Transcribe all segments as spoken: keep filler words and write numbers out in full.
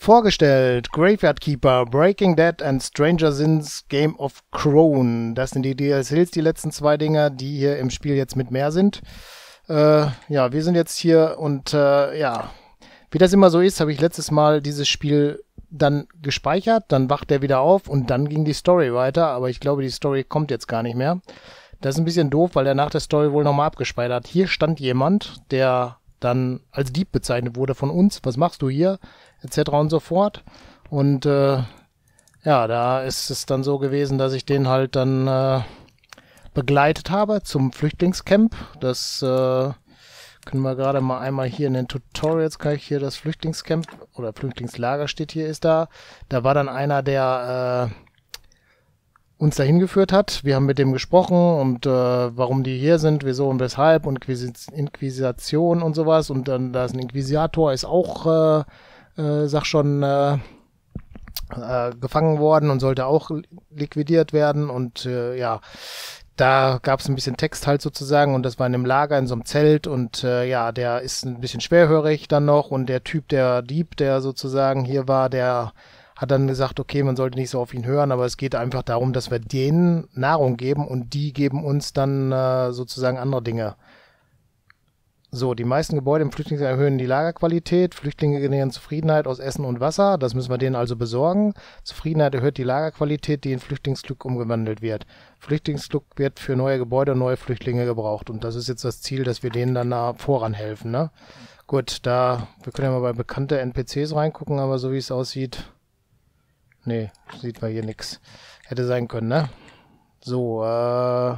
Vorgestellt, Graveyard Keeper, Breaking Dead and Stranger Things Game of Crone. Das sind die D L Cs, die letzten zwei Dinger, die hier im Spiel jetzt mit mehr sind. Äh, ja, wir sind jetzt hier und äh, ja, wie das immer so ist, habe ich letztes Mal dieses Spiel dann gespeichert, dann wacht er wieder auf und dann ging die Story weiter, aber ich glaube, die Story kommt jetzt gar nicht mehr. Das ist ein bisschen doof, weil er nach der Story wohl nochmal abgespeichert hat. Hier stand jemand, der dann als Dieb bezeichnet wurde von uns. Was machst du hier? Etc. und so fort. Und äh, ja, da ist es dann so gewesen, dass ich den halt dann äh, begleitet habe zum Flüchtlingscamp. Das äh, können wir gerade mal einmal hier in den Tutorials, kann ich hier das Flüchtlingscamp oder Flüchtlingslager steht hier, ist da. Da war dann einer, der äh, uns dahin geführt hat. Wir haben mit dem gesprochen und äh, warum die hier sind, wieso und weshalb und Inquis- Inquisition und sowas. Und dann da ist ein Inquisitor, ist auch, äh, äh, sag schon, äh, äh, gefangen worden und sollte auch liquidiert werden. Und äh, ja, da gab es ein bisschen Text halt sozusagen und das war in einem Lager, in so einem Zelt und äh, ja, der ist ein bisschen schwerhörig dann noch und der Typ, der Dieb, der sozusagen hier war, der hat dann gesagt, okay, man sollte nicht so auf ihn hören, aber es geht einfach darum, dass wir denen Nahrung geben und die geben uns dann äh, sozusagen andere Dinge. So, die meisten Gebäude im Flüchtlingslager erhöhen die Lagerqualität. Flüchtlinge generieren Zufriedenheit aus Essen und Wasser. Das müssen wir denen also besorgen. Zufriedenheit erhöht die Lagerqualität, die in Flüchtlingsglück umgewandelt wird. Flüchtlingsglück wird für neue Gebäude und neue Flüchtlinge gebraucht. Und das ist jetzt das Ziel, dass wir denen dann da voran helfen, ne? Gut, da, wir können ja mal bei bekannte N P Cs reingucken, aber so wie es aussieht, nee, sieht man hier nichts. Hätte sein können, ne? So, äh...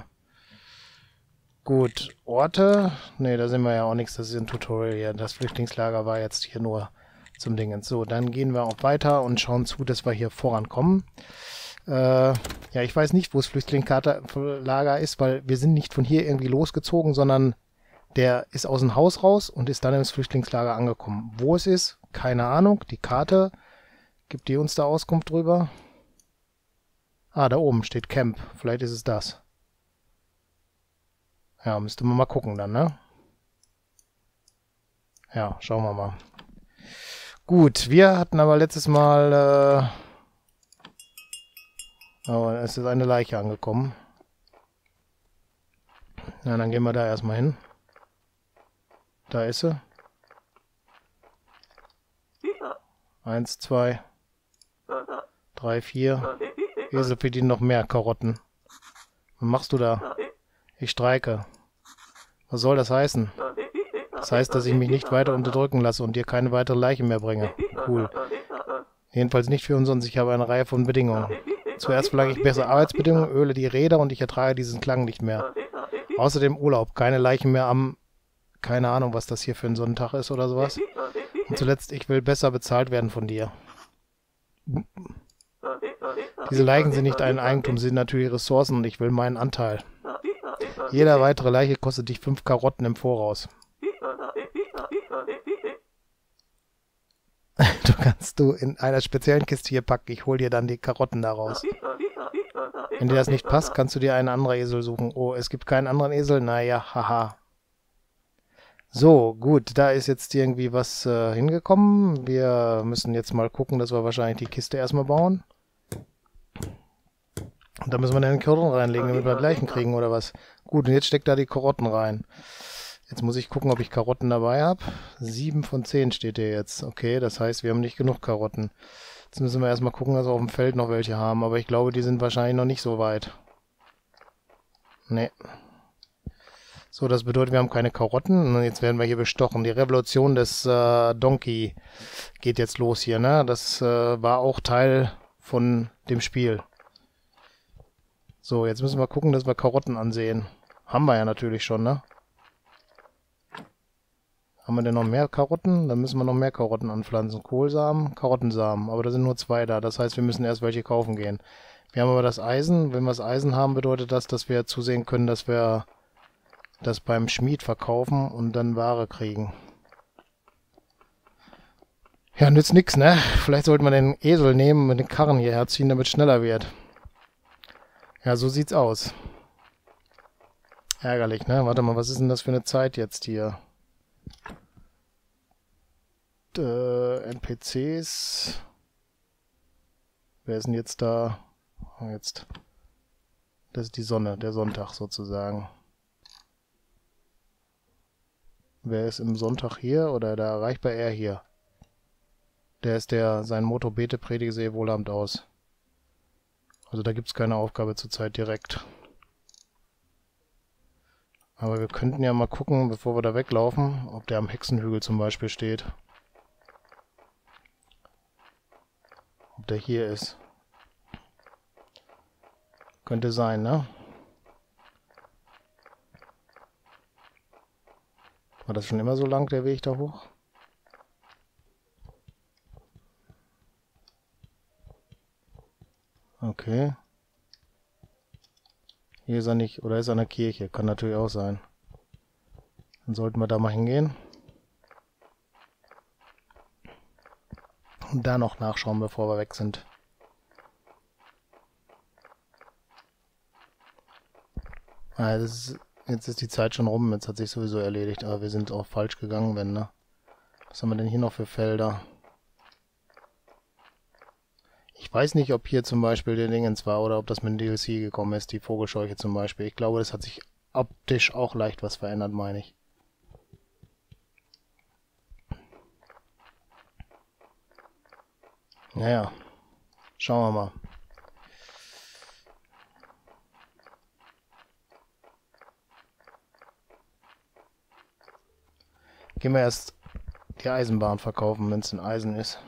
gut, Orte. Ne, da sind wir ja auch nichts. Das ist ein Tutorial hier. Das Flüchtlingslager war jetzt hier nur zum Dingens. So, dann gehen wir auch weiter und schauen zu, dass wir hier vorankommen. Äh, ja, ich weiß nicht, wo das Flüchtlingslager ist, weil wir sind nicht von hier irgendwie losgezogen, sondern der ist aus dem Haus raus und ist dann ins Flüchtlingslager angekommen. Wo es ist, keine Ahnung. Die Karte, gibt die uns da Auskunft drüber? Ah, da oben steht Camp. Vielleicht ist es das. Ja, müsste man mal gucken dann, ne? Ja, schauen wir mal. Gut, wir hatten aber letztes Mal... Äh oh, es ist eine Leiche angekommen. Na, dann gehen wir da erstmal hin. Da ist sie. Eins, zwei, drei, vier. Esel verdienen noch mehr Karotten. Was machst du da? Ich streike. Was soll das heißen? Das heißt, dass ich mich nicht weiter unterdrücken lasse und dir keine weitere Leiche mehr bringe. Cool. Jedenfalls nicht für uns, und ich habe eine Reihe von Bedingungen. Zuerst verlange ich bessere Arbeitsbedingungen, öle die Räder und ich ertrage diesen Klang nicht mehr. Außerdem Urlaub, keine Leichen mehr am... Keine Ahnung, was das hier für ein Sonntag ist oder sowas. Und zuletzt, ich will besser bezahlt werden von dir. Diese Leichen sind nicht ein Eigentum, sie sind natürlich Ressourcen und ich will meinen Anteil. Jeder weitere Leiche kostet dich fünf Karotten im Voraus. Du kannst du in einer speziellen Kiste hier packen. Ich hol dir dann die Karotten daraus. Wenn dir das nicht passt, kannst du dir einen anderen Esel suchen. Oh, es gibt keinen anderen Esel? Naja, haha. So, gut, da ist jetzt irgendwie was äh, hingekommen. Wir müssen jetzt mal gucken, dass wir wahrscheinlich die Kiste erstmal bauen. Und da müssen wir dann den Karotten reinlegen, damit wir Leichen kriegen, oder was? Gut, und jetzt steckt da die Karotten rein. Jetzt muss ich gucken, ob ich Karotten dabei habe. sieben von zehn steht hier jetzt. Okay, das heißt, wir haben nicht genug Karotten. Jetzt müssen wir erstmal gucken, dass wir auf dem Feld noch welche haben. Aber ich glaube, die sind wahrscheinlich noch nicht so weit. Nee. So, das bedeutet, wir haben keine Karotten. Und jetzt werden wir hier bestochen. Die Revolution des äh, Donkey geht jetzt los hier, ne? Das äh, war auch Teil von dem Spiel. So, jetzt müssen wir gucken, dass wir Karotten ansehen. Haben wir ja natürlich schon, ne? Haben wir denn noch mehr Karotten? Dann müssen wir noch mehr Karotten anpflanzen. Kohlsamen, Karottensamen. Aber da sind nur zwei da. Das heißt, wir müssen erst welche kaufen gehen. Wir haben aber das Eisen. Wenn wir das Eisen haben, bedeutet das, dass wir zusehen können, dass wir das beim Schmied verkaufen und dann Ware kriegen. Ja, nützt nix, ne? Vielleicht sollte man den Esel nehmen und mit den Karren hierher ziehen, damit es schneller wird. Ja, so sieht's aus. Ärgerlich, ne? Warte mal, was ist denn das für eine Zeit jetzt hier? äh, N P Cs. Wer ist denn jetzt da? Oh, jetzt. Das ist die Sonne, der Sonntag sozusagen. Wer ist im Sonntag hier oder da erreichbar? Er hier. Der ist der, sein Motto bete, predige, sehe wohlhabend aus. Also da gibt es keine Aufgabe zurzeit direkt. Aber wir könnten ja mal gucken, bevor wir da weglaufen, ob der am Hexenhügel zum Beispiel steht. Ob der hier ist. Könnte sein, ne? War das schon immer so lang, der Weg da hoch? Okay. Hier ist er nicht, oder ist er an der Kirche? Kann natürlich auch sein. Dann sollten wir da mal hingehen. Und da noch nachschauen, bevor wir weg sind. Ah, das ist, jetzt ist die Zeit schon rum, jetzt hat sich sowieso erledigt, aber wir sind auch falsch gegangen, wenn, ne? Was haben wir denn hier noch für Felder? Ich weiß nicht, ob hier zum Beispiel der Dingens war oder ob das mit dem D L C gekommen ist, die Vogelscheuche zum Beispiel. Ich glaube, das hat sich optisch auch leicht was verändert, meine ich. Naja, schauen wir mal. Gehen wir erst die Eisenbahn verkaufen, wenn es ein Eisen ist.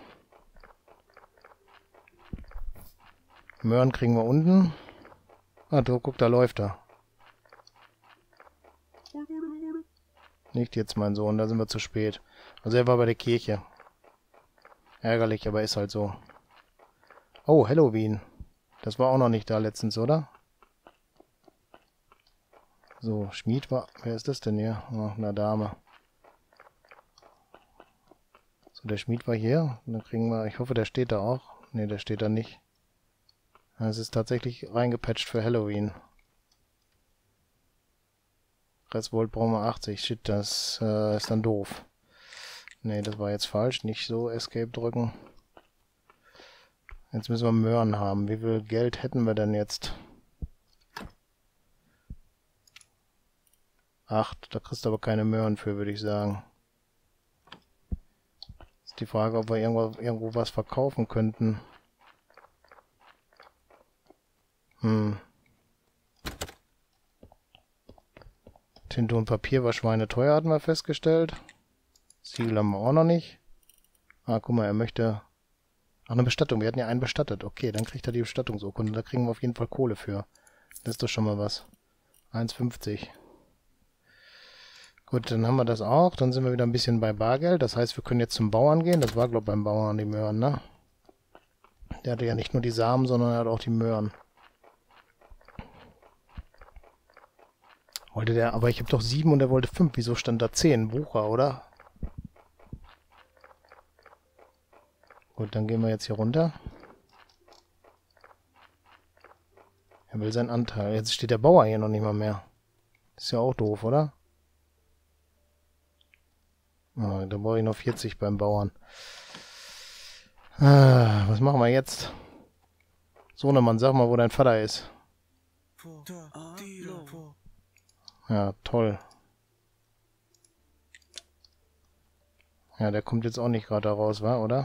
Möhren kriegen wir unten. Ah, du, guck, da läuft er. Nicht jetzt, mein Sohn, da sind wir zu spät. Also er war bei der Kirche. Ärgerlich, aber ist halt so. Oh, Halloween. Das war auch noch nicht da letztens, oder? So, Schmied war... Wer ist das denn hier? Oh, eine Dame. So, der Schmied war hier. Dann kriegen wir... Ich hoffe, der steht da auch. Ne, der steht da nicht. Es ist tatsächlich reingepatcht für Halloween. Restvolt brauchen wir achtzig. Shit, das äh, ist dann doof. Ne, das war jetzt falsch. Nicht so Escape drücken. Jetzt müssen wir Möhren haben. Wie viel Geld hätten wir denn jetzt? Acht. Da kriegst du aber keine Möhren für, würde ich sagen. Ist die Frage, ob wir irgendwo, irgendwo was verkaufen könnten. Hm. Tinte und Papier war schweineteuer, hatten wir festgestellt. Siegel haben wir auch noch nicht. Ah, guck mal, er möchte... Ach, eine Bestattung. Wir hatten ja einen bestattet. Okay, dann kriegt er die Bestattungsurkunde. Da kriegen wir auf jeden Fall Kohle für. Das ist doch schon mal was. eins fünfzig. Gut, dann haben wir das auch. Dann sind wir wieder ein bisschen bei Bargeld. Das heißt, wir können jetzt zum Bauern gehen. Das war, glaube ich, beim Bauern die Möhren, ne? Der hatte ja nicht nur die Samen, sondern er hat auch die Möhren. Wollte der, aber ich habe doch sieben und er wollte fünf. Wieso stand da zehn? Bucher, oder? Gut, dann gehen wir jetzt hier runter. Er will seinen Anteil. Jetzt steht der Bauer hier noch nicht mal mehr. Ist ja auch doof, oder? Oh, da brauche ich noch vierzig beim Bauern. Ah, was machen wir jetzt? Sohnemann, sag mal, wo dein Vater ist. Ja, toll. Ja, der kommt jetzt auch nicht gerade da raus, wa, oder?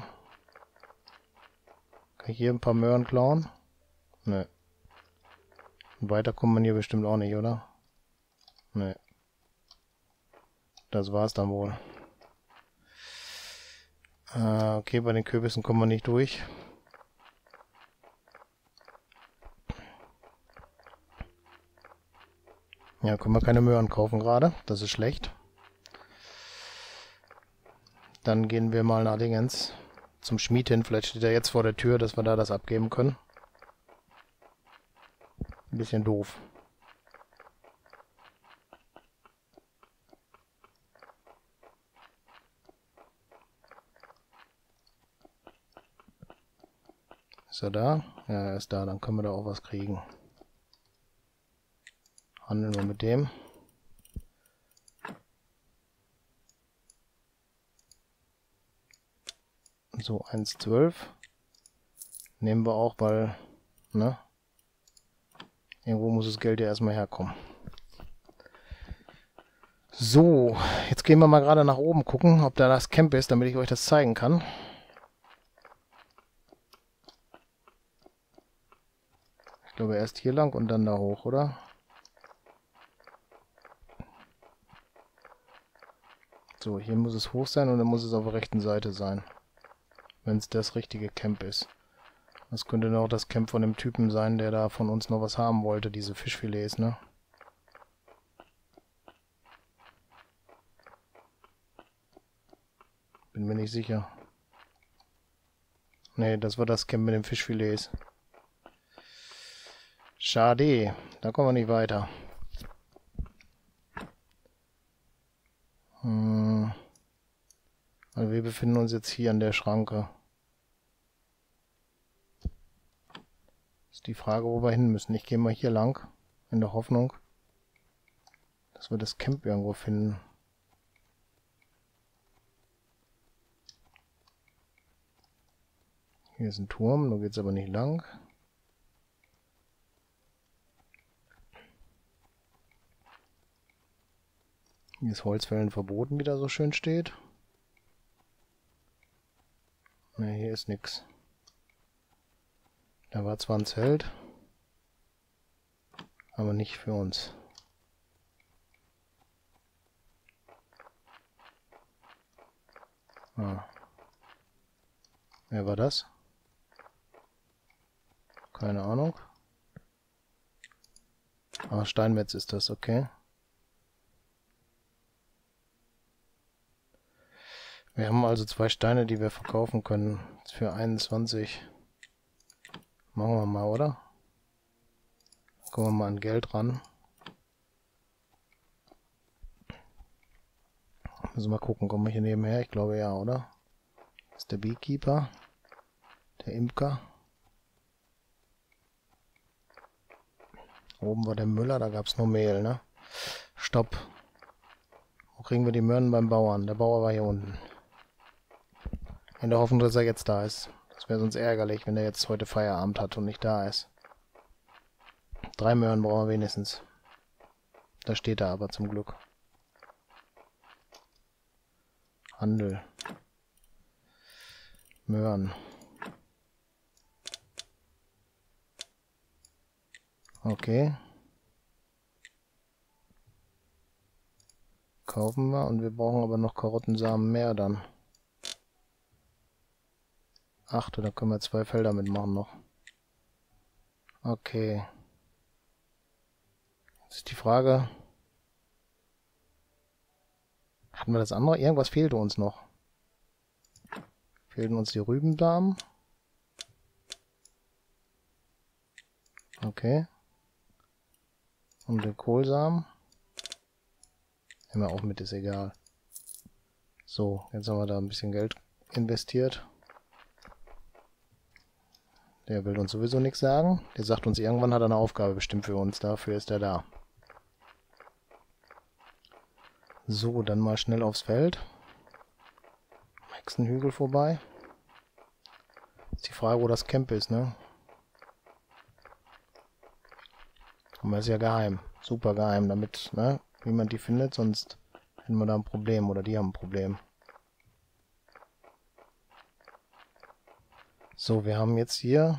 Kann ich hier ein paar Möhren klauen? Nö. Und weiter kommt man hier bestimmt auch nicht, oder? Nö. Das war's dann wohl. Äh, okay, bei den Kürbissen kommen wir nicht durch. Ja, können wir keine Möhren kaufen gerade. Das ist schlecht. Dann gehen wir mal nach Dingens zum Schmied hin. Vielleicht steht er jetzt vor der Tür, dass wir da das abgeben können. Ein bisschen doof. Ist er da? Ja, er ist da. Dann können wir da auch was kriegen. Handeln wir mit dem. So, eins Komma zwölf. Nehmen wir auch, weil, ne? Irgendwo muss das Geld ja erstmal herkommen. So, jetzt gehen wir mal gerade nach oben gucken, ob da das Camp ist, damit ich euch das zeigen kann. Ich glaube erst hier lang und dann da hoch, oder? So, hier muss es hoch sein und dann muss es auf der rechten Seite sein. Wenn es das richtige Camp ist. Das könnte noch das Camp von dem Typen sein, der da von uns noch was haben wollte, diese Fischfilets, ne? Bin mir nicht sicher. Ne, das war das Camp mit den Fischfilets. Schade, da kommen wir nicht weiter. Hm. Also wir befinden uns jetzt hier an der Schranke. Ist die Frage, wo wir hin müssen. Ich gehe mal hier lang, in der Hoffnung, dass wir das Camp irgendwo finden. Hier ist ein Turm, da geht es aber nicht lang. Hier ist Holzfällen verboten, wie da so schön steht. Ne, hier ist nichts. Da war zwar ein Zelt, aber nicht für uns. Ah. Wer war das? Keine Ahnung. Ah, Steinmetz ist das, okay. Wir haben also zwei Steine, die wir verkaufen können. Für einundzwanzig. Machen wir mal, oder? Kommen wir mal an Geld ran. Müssen wir mal gucken, kommen wir hier nebenher? Ich glaube ja, oder? Das ist der Beekeeper. Der Imker. Oben war der Müller, da gab es nur Mehl, ne? Stopp. Wo kriegen wir die Möhren beim Bauern? Der Bauer war hier unten. In der Hoffnung, dass er jetzt da ist. Das wäre sonst ärgerlich, wenn er jetzt heute Feierabend hat und nicht da ist. Drei Möhren brauchen wir wenigstens. Da steht er aber zum Glück. Handel. Möhren. Okay. Kaufen wir und wir brauchen aber noch Karottensamen mehr dann. Acht, da können wir zwei Felder mitmachen noch. Okay. Jetzt ist die Frage. Hatten wir das andere? Irgendwas fehlte uns noch. Fehlten uns die Rübensamen. Okay. Und den Kohlsamen. Nehmen wir auch mit, ist egal. So, jetzt haben wir da ein bisschen Geld investiert. Der will uns sowieso nichts sagen. Der sagt uns, irgendwann hat er eine Aufgabe bestimmt für uns. Dafür ist er da. So, dann mal schnell aufs Feld. Am Hexenhügel vorbei. Ist die Frage, wo das Camp ist, ne? Aber ist ja geheim. Super geheim, damit, ne? Niemand die findet, sonst hätten wir da ein Problem. Oder die haben ein Problem. So, wir haben jetzt hier...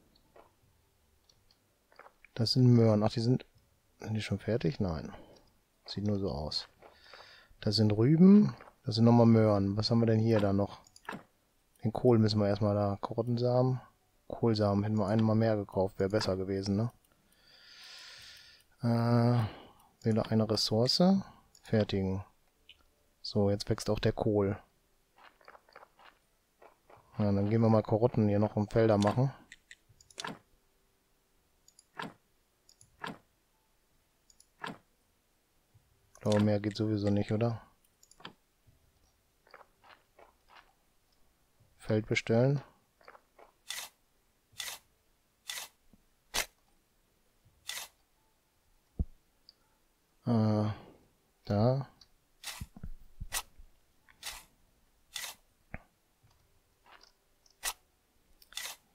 Das sind Möhren. Ach, die sind... Sind die schon fertig? Nein. Sieht nur so aus. Das sind Rüben. Das sind nochmal Möhren. Was haben wir denn hier da noch? Den Kohl müssen wir erstmal da. Karottensamen. Kohlsamen. Hätten wir einmal mehr gekauft. Wäre besser gewesen, ne? Äh, wähle eine Ressource. Fertigen. So, jetzt wächst auch der Kohl. Ja, dann gehen wir mal Karotten hier noch um Felder machen. Ich glaube, mehr geht sowieso nicht, oder? Feld bestellen. Äh, da.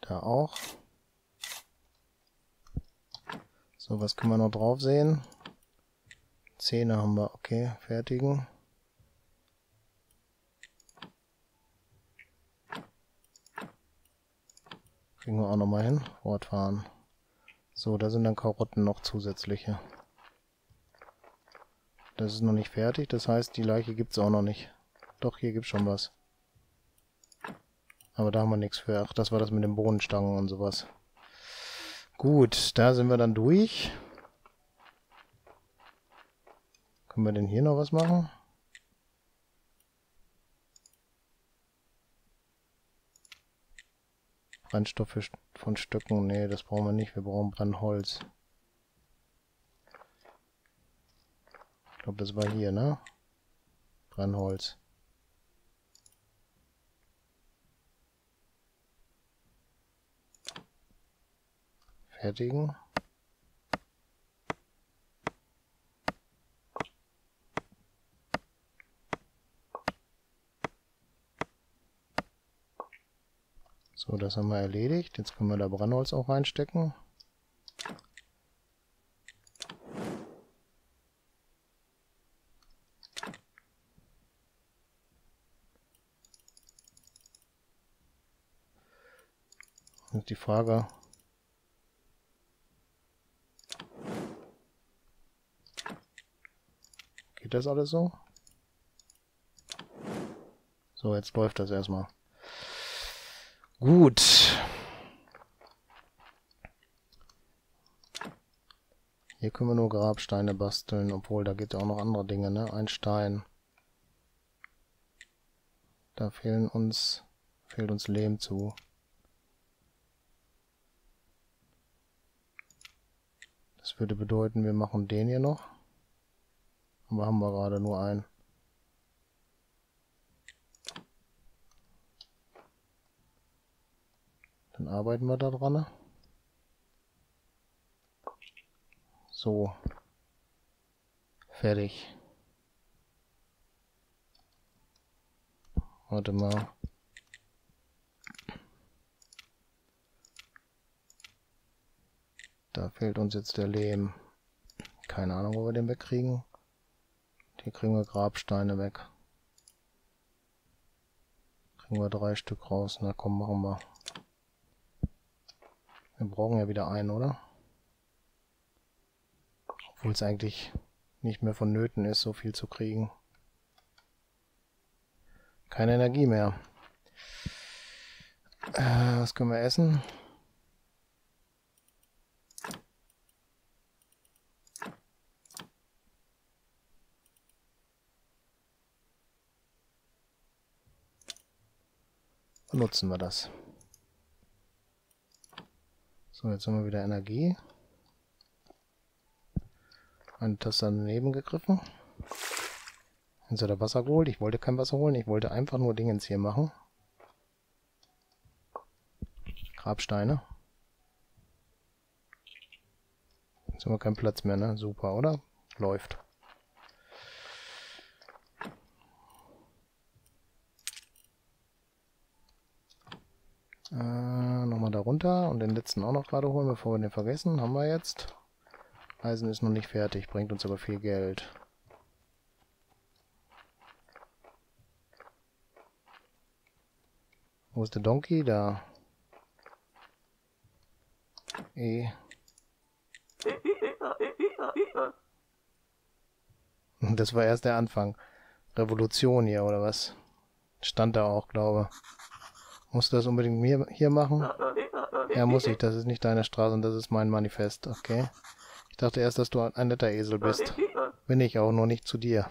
Da auch. So, was können wir noch drauf sehen? Zähne haben wir. Okay, fertigen. Kriegen wir auch noch mal hin. Fortfahren. So, da sind dann Karotten noch zusätzliche. Das ist noch nicht fertig, das heißt, die Leiche gibt es auch noch nicht. Doch, hier gibt es schon was. Aber da haben wir nichts für. Ach, das war das mit den Bohnenstangen und sowas. Gut, da sind wir dann durch. Können wir denn hier noch was machen? Brennstoffe von Stöcken. Nee, das brauchen wir nicht. Wir brauchen Brennholz. Ich glaube, das war hier, ne? Brennholz. Fertigen. So, das haben wir erledigt. Jetzt können wir da Brennholz auch reinstecken. Jetzt die Frage. Geht das alles so? So, jetzt läuft das erstmal. Gut. Hier können wir nur Grabsteine basteln, obwohl da geht ja auch noch andere Dinge, ne? Ein Stein. Da fehlen uns, fehlt uns Lehm zu. Das würde bedeuten, wir machen den hier noch. Aber haben wir gerade nur einen. Dann arbeiten wir da dran. So. Fertig. Warte mal. Da fehlt uns jetzt der Lehm. Keine Ahnung, wo wir den wegkriegen. Hier kriegen wir Grabsteine weg. Kriegen wir drei Stück raus. Na komm, machen wir. Wir brauchen ja wieder einen, oder? Obwohl es eigentlich nicht mehr vonnöten ist, so viel zu kriegen. Keine Energie mehr. Äh, was können wir essen? Benutzen wir das. So, jetzt haben wir wieder Energie. Eine Tasse daneben gegriffen. Jetzt hat er Wasser geholt. Ich wollte kein Wasser holen. Ich wollte einfach nur Dingens hier machen. Grabsteine. Jetzt haben wir keinen Platz mehr, ne? Super, oder? Läuft. Äh, nochmal da runter und den letzten auch noch gerade holen, bevor wir den vergessen. Haben wir jetzt. Eisen ist noch nicht fertig, bringt uns aber viel Geld. Wo ist der Donkey? Da. E. Das war erst der Anfang. Revolution hier, oder was? Stand da auch, glaube ich. Musst du das unbedingt mir hier machen? Ja, muss ich. Das ist nicht deine Straße und das ist mein Manifest. Okay. Ich dachte erst, dass du ein netter Esel bist. Bin ich auch, nur nicht zu dir.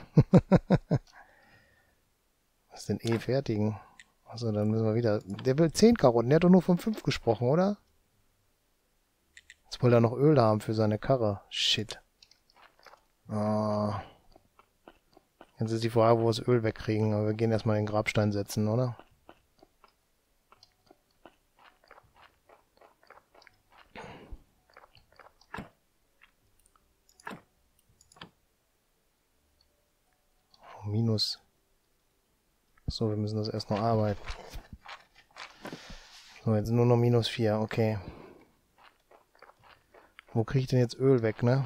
Was denn eh fertigen? Also dann müssen wir wieder... Der will zehn Karotten. Der hat doch nur von fünf gesprochen, oder? Jetzt will er noch Öl haben für seine Karre. Shit. Oh. Jetzt ist die Frage, wo wir das Öl wegkriegen. Aber wir gehen erstmal den Grabstein setzen, oder? Oh, minus. So, wir müssen das erst noch arbeiten. So, jetzt nur noch minus vier, okay. Wo kriege ich denn jetzt Öl weg, ne?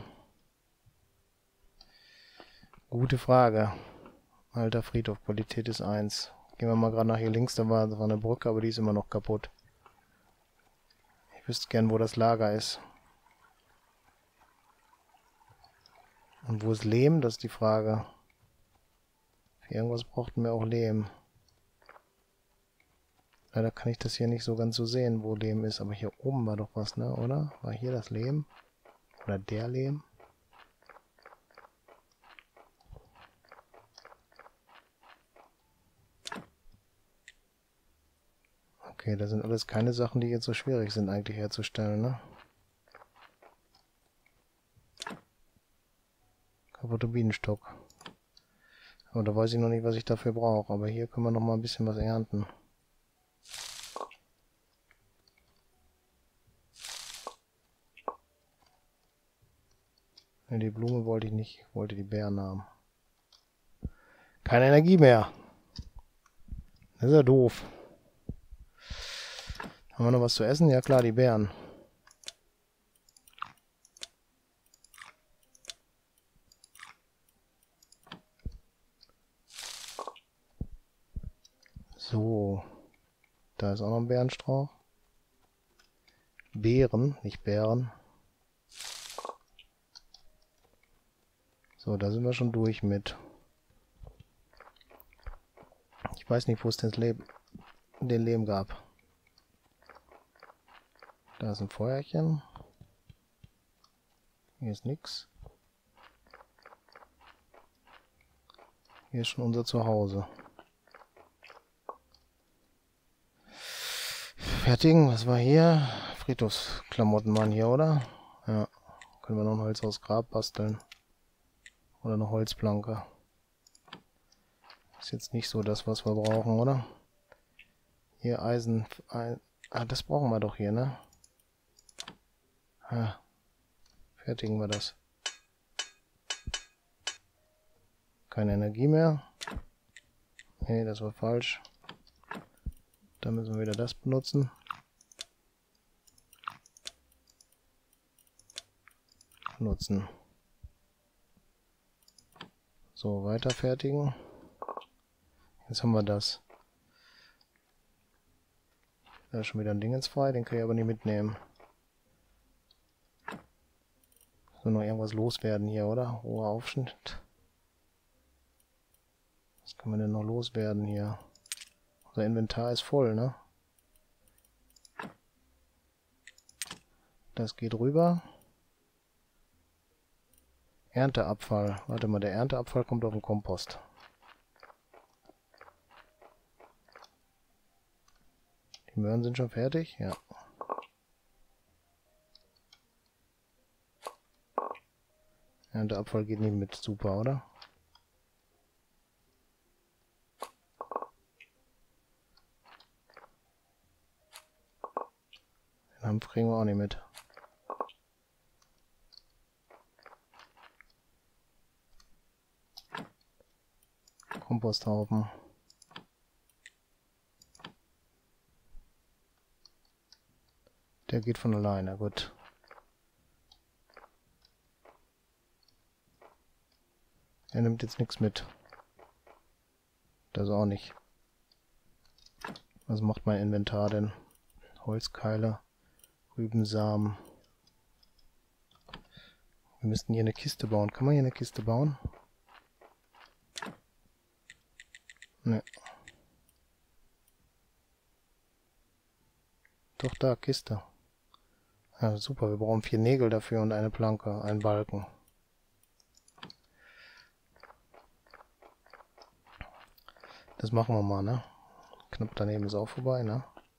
Gute Frage. Alter Friedhof, Qualität ist eins. Gehen wir mal gerade nach hier links, da war, da war eine Brücke, aber die ist immer noch kaputt. Ich wüsste gern, wo das Lager ist. Und wo ist Lehm? Das ist die Frage. Für irgendwas brauchten wir auch Lehm. Leider kann ich das hier nicht so ganz so sehen, wo Lehm ist. Aber hier oben war doch was, ne? Oder? War hier das Lehm? Oder der Lehm? Okay, das sind alles keine Sachen, die jetzt so schwierig sind eigentlich herzustellen, ne? Kaputter Bienenstock. Aber da weiß ich noch nicht, was ich dafür brauche. Aber hier können wir noch mal ein bisschen was ernten. Ne, die Blume wollte ich nicht. Ich wollte die Beeren haben. Keine Energie mehr. Das ist ja doof. Haben wir noch was zu essen? Ja klar, die Beeren. So. Da ist auch noch ein Beerenstrauch. Beeren, nicht Bären. So, da sind wir schon durch mit. Ich weiß nicht, wo es den Lehm, den Lehm gab. Da ist ein Feuerchen. Hier ist nichts. Hier ist schon unser Zuhause. Fertigen, was war hier? Friedhofsklamotten waren hier, oder? Ja. Können wir noch ein Holz aus Grab basteln. Oder eine Holzplanke. Ist jetzt nicht so das, was wir brauchen, oder? Hier Eisen. Ein, ah, das brauchen wir doch hier, ne? Ah, fertigen wir das. Keine Energie mehr. Nee, das war falsch. Dann müssen wir wieder das benutzen. Nutzen. So, weiter fertigen. Jetzt haben wir das. Da ist schon wieder ein Dingens frei, den kann ich aber nicht mitnehmen. So, noch irgendwas loswerden hier, oder? Roher Aufschnitt. Was können wir denn noch loswerden hier? Unser Inventar ist voll, ne? Das geht rüber. Ernteabfall. Warte mal, der Ernteabfall kommt auf den Kompost. Die Möhren sind schon fertig? Ja. Ernteabfall geht nicht mit. Super, oder? Den Hanf kriegen wir auch nicht mit. Komposthaufen. Der geht von alleine, gut. Er nimmt jetzt nichts mit. Das auch nicht. Was macht mein Inventar denn? Holzkeile, Rübensamen. Wir müssten hier eine Kiste bauen. Kann man hier eine Kiste bauen? Ne. Doch da, Kiste. Ja, super, wir brauchen vier Nägel dafür und eine Planke, einen Balken. Das machen wir mal, ne? Knapp daneben ist auch vorbei, ne?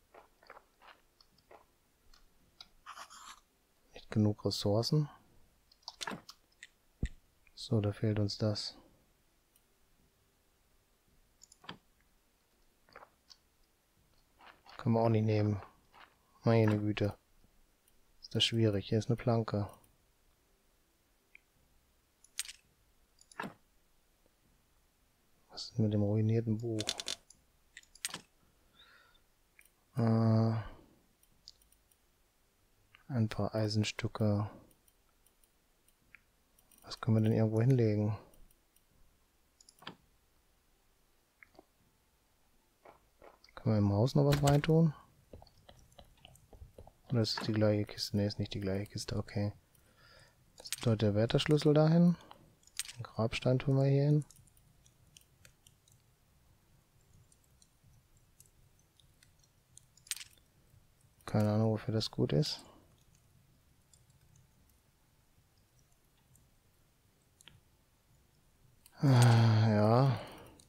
Nicht genug Ressourcen. So, da fehlt uns das. Können wir auch nicht nehmen. Meine Güte. Ist das schwierig. Hier ist eine Planke. Was ist mit dem ruinierten Buch? Äh, Ein paar Eisenstücke. Was können wir denn irgendwo hinlegen? Können wir im Haus noch was reintun? Oder ist es die gleiche Kiste? Ne, ist nicht die gleiche Kiste, okay. Das ist dort der Wärterschlüssel dahin. Den Grabstein tun wir hier hin. Keine Ahnung, wofür das gut ist. Ja.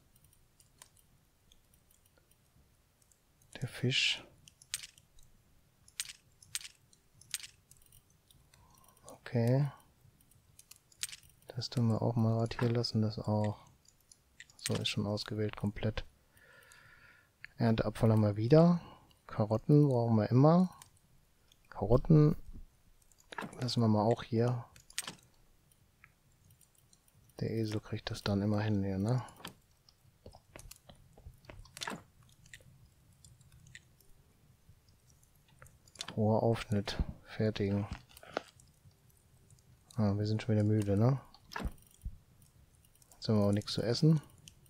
Der Fisch. Okay. Das tun wir auch mal ratieren lassen, das auch. So, ist schon ausgewählt komplett. Ernteabfall haben wir wieder. Karotten brauchen wir immer. Karotten lassen wir mal auch hier. Der Esel kriegt das dann immer hin hier, ne? Hoher Aufschnitt. Fertigen. Ah, wir sind schon wieder müde, ne? Jetzt haben wir auch nichts zu essen.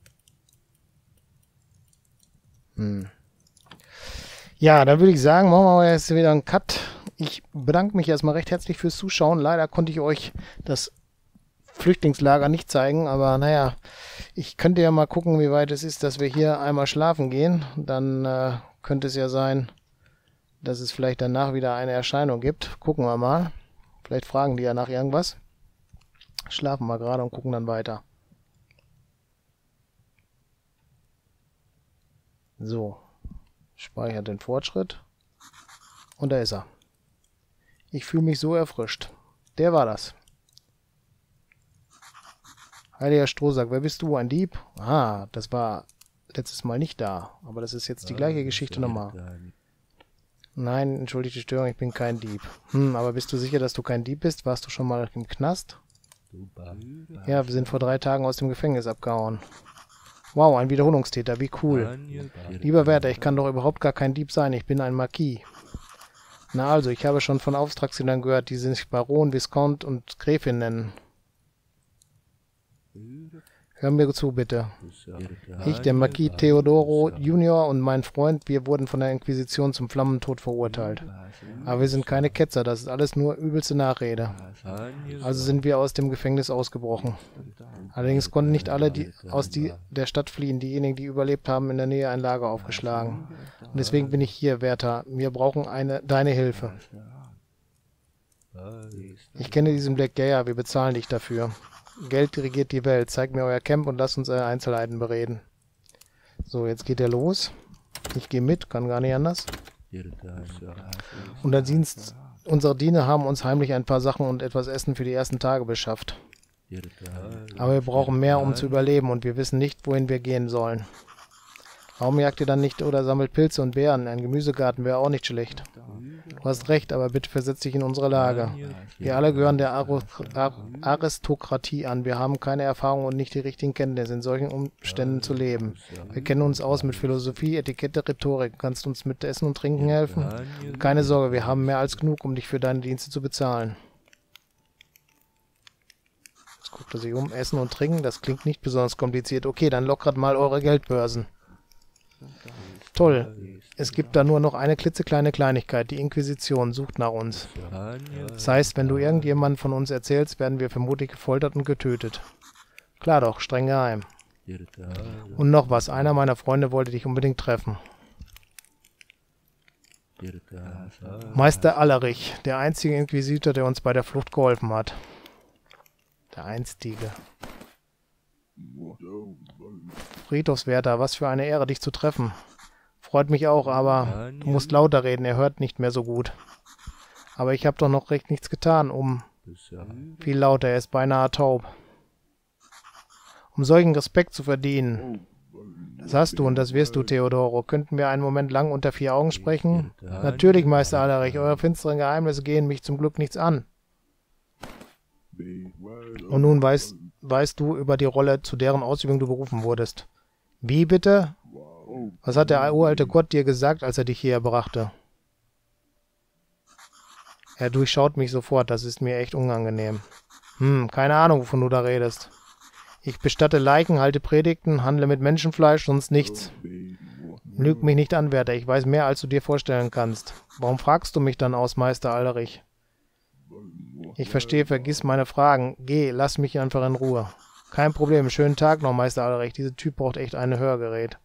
Hm. Ja, dann würde ich sagen, machen wir jetzt wieder einen Cut. Ich bedanke mich erstmal recht herzlich fürs Zuschauen. Leider konnte ich euch das Flüchtlingslager nicht zeigen, aber naja, ich könnte ja mal gucken, wie weit es ist, dass wir hier einmal schlafen gehen. Dann äh, könnte es ja sein, dass es vielleicht danach wieder eine Erscheinung gibt. Gucken wir mal. Vielleicht fragen die ja nach irgendwas. Schlafen wir gerade und gucken dann weiter. So. Speichert den Fortschritt. Und da ist er. Ich fühle mich so erfrischt. Der war das. Heiliger Strohsack, wer bist du? Ein Dieb? Ah, das war letztes Mal nicht da. Aber das ist jetzt die gleiche Geschichte nochmal. Nein, entschuldige die Störung, ich bin kein Dieb. Hm, aber bist du sicher, dass du kein Dieb bist? Warst du schon mal im Knast? Ja, wir sind vor drei Tagen aus dem Gefängnis abgehauen. Wow, ein Wiederholungstäter, wie cool. Lieber Wärter, ich kann doch überhaupt gar kein Dieb sein, ich bin ein Marquis. Na also, ich habe schon von Auftragskindern gehört, die sich Baron, Viscount und Gräfin nennen. Hör mir zu, bitte. Ich, der Marquis Theodoro Junior und mein Freund, wir wurden von der Inquisition zum Flammentod verurteilt. Aber wir sind keine Ketzer, das ist alles nur übelste Nachrede. Also sind wir aus dem Gefängnis ausgebrochen. Allerdings konnten nicht alle die, aus die, der Stadt fliehen. Diejenigen, die überlebt haben, in der Nähe ein Lager aufgeschlagen. Und deswegen bin ich hier, Wärter. Wir brauchen eine, deine Hilfe. Ich kenne diesen Black Gaia, wir bezahlen dich dafür. Geld regiert die Welt. Zeigt mir euer Camp und lasst uns eure Einzelheiten bereden. So, jetzt geht er los. Ich gehe mit, kann gar nicht anders. Und der Dienst, unsere Diener haben uns heimlich ein paar Sachen und etwas Essen für die ersten Tage beschafft. Aber wir brauchen mehr, um zu überleben und wir wissen nicht, wohin wir gehen sollen. Warum jagt ihr dann nicht oder sammelt Pilze und Beeren? Ein Gemüsegarten wäre auch nicht schlecht. Du hast recht, aber bitte versetz dich in unsere Lage. Wir alle gehören der Ar Ar Aristokratie an. Wir haben keine Erfahrung und nicht die richtigen Kenntnisse, in solchen Umständen zu leben. Wir kennen uns aus mit Philosophie, Etikette, Rhetorik. Kannst du uns mit Essen und Trinken helfen? Keine Sorge, wir haben mehr als genug, um dich für deine Dienste zu bezahlen. Jetzt guckt er sich um. Essen und Trinken, das klingt nicht besonders kompliziert. Okay, dann lockert mal eure Geldbörsen. Toll. Es gibt da nur noch eine klitzekleine Kleinigkeit. Die Inquisition sucht nach uns. Das heißt, wenn du irgendjemandem von uns erzählst, werden wir vermutlich gefoltert und getötet. Klar doch, streng geheim. Und noch was. Einer meiner Freunde wollte dich unbedingt treffen. Meister Allerich, der einzige Inquisitor, der uns bei der Flucht geholfen hat. Der einstige. Friedhofswärter, was für eine Ehre, dich zu treffen. Freut mich auch, aber du musst lauter reden, er hört nicht mehr so gut. Aber ich habe doch noch recht nichts getan, um... Viel lauter, er ist beinahe taub. Um solchen Respekt zu verdienen. Das hast du und das wirst du, Theodoro. Könnten wir einen Moment lang unter vier Augen sprechen? Natürlich, Meister Allerich, eure finsteren Geheimnisse gehen mich zum Glück nichts an. Und nun weißt, weißt du über die Rolle, zu deren Ausübung du berufen wurdest. Wie bitte? Was hat der uralte Gott dir gesagt, als er dich hierher brachte? Er durchschaut mich sofort, das ist mir echt unangenehm. Hm, keine Ahnung, wovon du da redest. Ich bestatte Leichen, halte Predigten, handle mit Menschenfleisch, sonst nichts. Lüg mich nicht an, Wärter, ich weiß mehr, als du dir vorstellen kannst. Warum fragst du mich dann aus, Meister Alderich? Ich verstehe, vergiss meine Fragen. Geh, lass mich einfach in Ruhe. Kein Problem, schönen Tag noch, Meister Alderich. Dieser Typ braucht echt ein Hörgerät.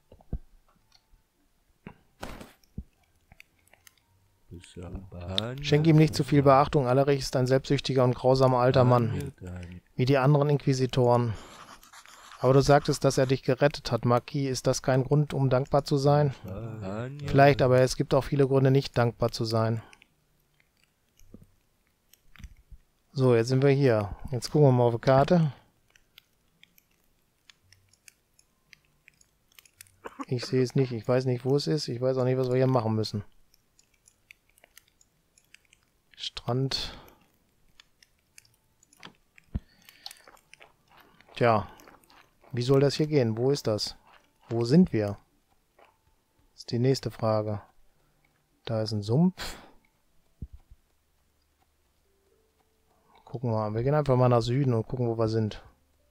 Schenk ihm nicht zu viel Beachtung, Alderich ist ein selbstsüchtiger und grausamer alter Mann. Wie die anderen Inquisitoren. Aber du sagtest, dass er dich gerettet hat, Marquis. Ist das kein Grund, um dankbar zu sein? Vielleicht, aber es gibt auch viele Gründe, nicht dankbar zu sein. So, jetzt sind wir hier. Jetzt gucken wir mal auf die Karte. Ich sehe es nicht. Ich weiß nicht, wo es ist. Ich weiß auch nicht, was wir hier machen müssen. Strand. Tja. Wie soll das hier gehen? Wo ist das? Wo sind wir? Das ist die nächste Frage. Da ist ein Sumpf. Gucken wir mal. Wir gehen einfach mal nach Süden und gucken, wo wir sind.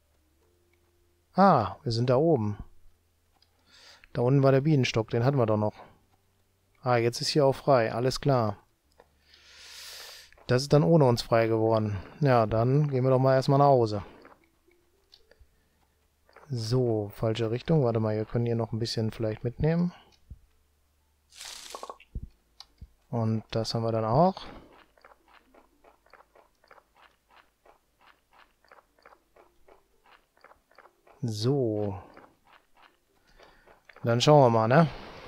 Ah, wir sind da oben. Da unten war der Bienenstock. Den hatten wir doch noch. Ah, jetzt ist hier auch frei. Alles klar. Das ist dann ohne uns frei geworden. Ja, dann gehen wir doch mal erstmal nach Hause. So, falsche Richtung. Warte mal, wir können hier noch ein bisschen vielleicht mitnehmen. Und das haben wir dann auch. So. Dann schauen wir mal, ne?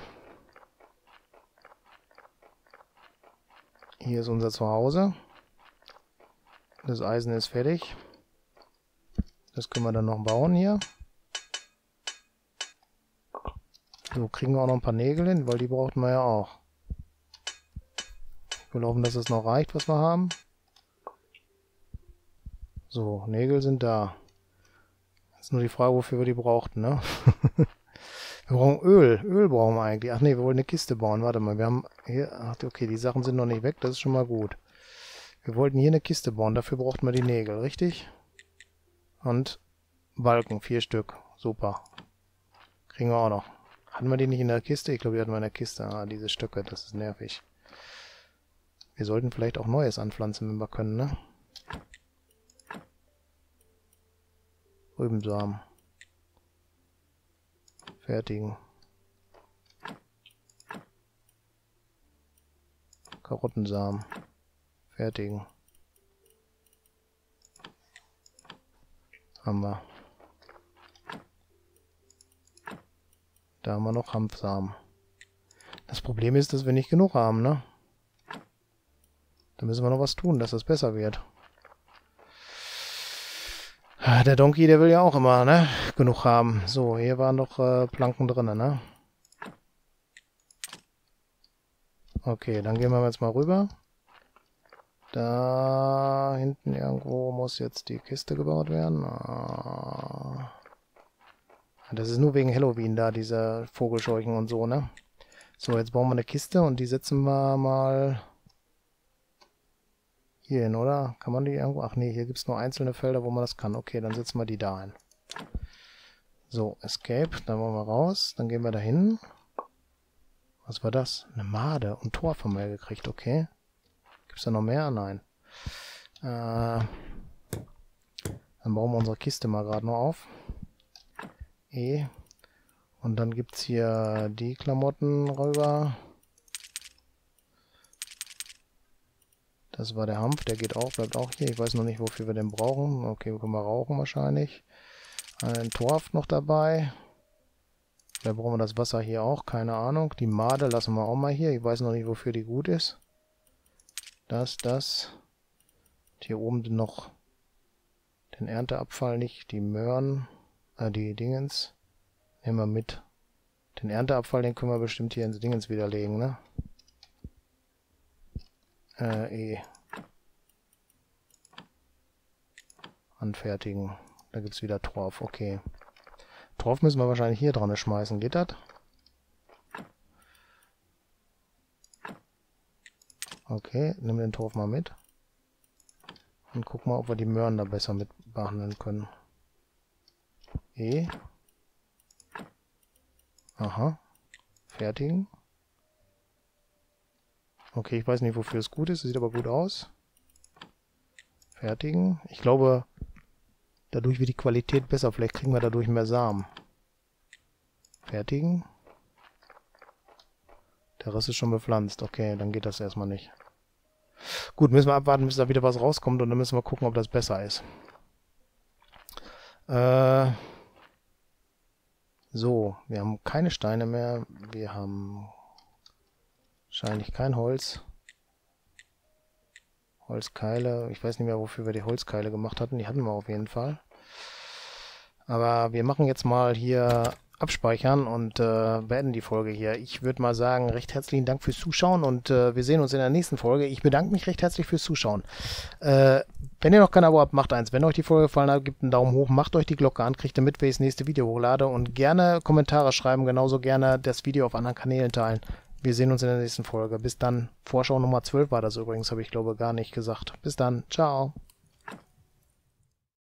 Hier ist unser Zuhause. Das Eisen ist fertig. Das können wir dann noch bauen hier. So, kriegen wir auch noch ein paar Nägel hin, weil die brauchten wir ja auch. Wir hoffen, dass es noch reicht, was wir haben. So, Nägel sind da. Jetzt nur die Frage, wofür wir die brauchten, ne? Wir brauchen Öl. Öl brauchen wir eigentlich. Ach nee, wir wollen eine Kiste bauen. Warte mal, wir haben hier... Ach, okay, die Sachen sind noch nicht weg. Das ist schon mal gut. Wir wollten hier eine Kiste bauen. Dafür brauchten wir die Nägel, richtig? Und Balken, vier Stück. Super. Kriegen wir auch noch. Hatten wir die nicht in der Kiste? Ich glaube, die hatten wir in der Kiste. Ah, diese Stöcke, das ist nervig. Wir sollten vielleicht auch Neues anpflanzen, wenn wir können, ne? Rübensamen. Fertigen. Karottensamen. Fertigen. Haben wir. Da haben wir noch Hanfsamen. Das Problem ist, dass wir nicht genug haben, ne? Da müssen wir noch was tun, dass das besser wird. Der Donkey, der will ja auch immer, ne? Genug haben. So, hier waren noch äh, Planken drin, ne? Okay, dann gehen wir jetzt mal rüber. Da hinten irgendwo muss jetzt die Kiste gebaut werden. Ah. Das ist nur wegen Halloween da, diese Vogelscheuchen und so, ne? So, jetzt bauen wir eine Kiste und die setzen wir mal hier hin, oder? Kann man die irgendwo... Ach nee, hier gibt es nur einzelne Felder, wo man das kann. Okay, dann setzen wir die da ein. So, Escape, dann wollen wir raus. Dann gehen wir da hin. Was war das? Eine Made und Torf haben wir gekriegt, okay. Gibt es da noch mehr? Nein. Äh, dann bauen wir unsere Kiste mal gerade noch auf. E. Und dann gibt es hier die Klamotten rüber. Das war der Hanf, der geht auch, bleibt auch hier. Ich weiß noch nicht, wofür wir den brauchen. Okay, wir können mal rauchen wahrscheinlich. Ein Torf noch dabei. Da brauchen wir das Wasser hier auch, keine Ahnung. Die Made lassen wir auch mal hier. Ich weiß noch nicht, wofür die gut ist. Das, das. Und hier oben noch den Ernteabfall nicht, die Möhren, äh, die Dingens. Nehmen wir mit. Den Ernteabfall, den können wir bestimmt hier ins Dingens widerlegen, ne? Äh, E. Anfertigen. Da gibt es wieder Torf, okay. Torf müssen wir wahrscheinlich hier dran schmeißen, geht das? Okay, nimm den Torf mal mit. Und guck mal, ob wir die Möhren da besser mit behandeln können. E. Aha. Fertigen. Okay, ich weiß nicht, wofür es gut ist. Sieht aber gut aus. Fertigen. Ich glaube, dadurch wird die Qualität besser. Vielleicht kriegen wir dadurch mehr Samen. Fertigen. Der Rest ist schon bepflanzt. Okay, dann geht das erstmal nicht. Gut, müssen wir abwarten, bis da wieder was rauskommt und dann müssen wir gucken, ob das besser ist. Äh, so, wir haben keine Steine mehr. Wir haben wahrscheinlich kein Holz. Holzkeile. Ich weiß nicht mehr, wofür wir die Holzkeile gemacht hatten. Die hatten wir auf jeden Fall. Aber wir machen jetzt mal hier abspeichern und äh, beenden die Folge hier. Ich würde mal sagen, recht herzlichen Dank fürs Zuschauen und äh, wir sehen uns in der nächsten Folge. Ich bedanke mich recht herzlich fürs Zuschauen. Äh, wenn ihr noch kein Abo habt, macht eins. Wenn euch die Folge gefallen hat, gebt einen Daumen hoch, macht euch die Glocke an, kriegt ihr mit, wenn ich das nächste Video hochlade und gerne Kommentare schreiben, genauso gerne das Video auf anderen Kanälen teilen. Wir sehen uns in der nächsten Folge. Bis dann. Vorschau Nummer zwölf war das übrigens, habe ich glaube gar nicht gesagt. Bis dann. Ciao.